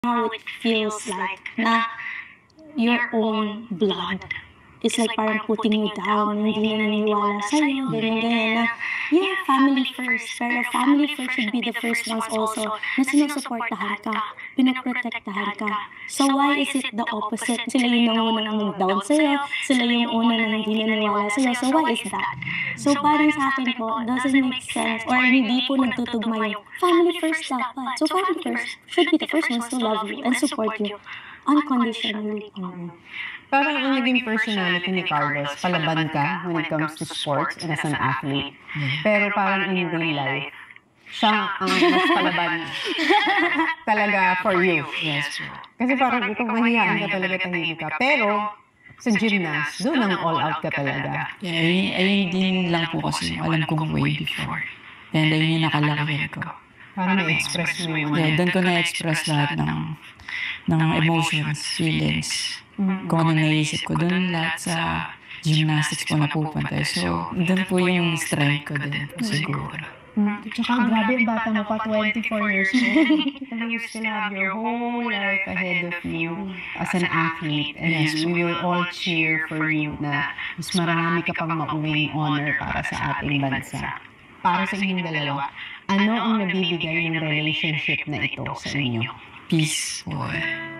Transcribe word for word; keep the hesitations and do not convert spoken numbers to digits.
how it feels like na your own blood is like parang putting you down, hindi na naniniwala sa'yo, ganyan-ganyan na, yeah, family first, pero family first should be the first ones also na sinusuportahan ka, pinaprotektahan ka. So why is it the opposite? Sila yung nangunang mag-down sa'yo, sila yung una na hindi naniniwala sa'yo, so why is that? So parang sa akin po, doesn't make sense, or hindi po nagtutugma yung family first dapat. So family first should be the first ones to love you and support you unconditionally. Mm-hmm. Parang ang naging personality ni Carlos, palaban ka when it comes to sports and as an athlete. Pero parang in real life, siya ang mas palaban talaga for you. Yes. Kasi parang ikaw mahiyaan ka talaga, tahimik ka. Pero sa gymnast, doon ang all out ka talaga. Yeah, ayun, ayun din lang po kasi alam kong way before. And ayun yung nakalakihan ko. Para na-express mo yun. Yeah, doon ko na-express lahat ng, ng emotions, feelings. Mm-hmm. Kung ano naisip ko doon, lahat sa gymnastics po napupunta. So, doon po yung strength ko din po siguro. Mm-hmm. Tsaka grabe ang bata mo pa, twenty-four years old. And you still have your whole life ahead of you as an athlete. And yes, we will all cheer for you na mas marami ka pang mauwing honor para sa ating bansa. Para sa inyong dalawa, ano ang nabibigay ng relationship na ito sa inyo? Peace po.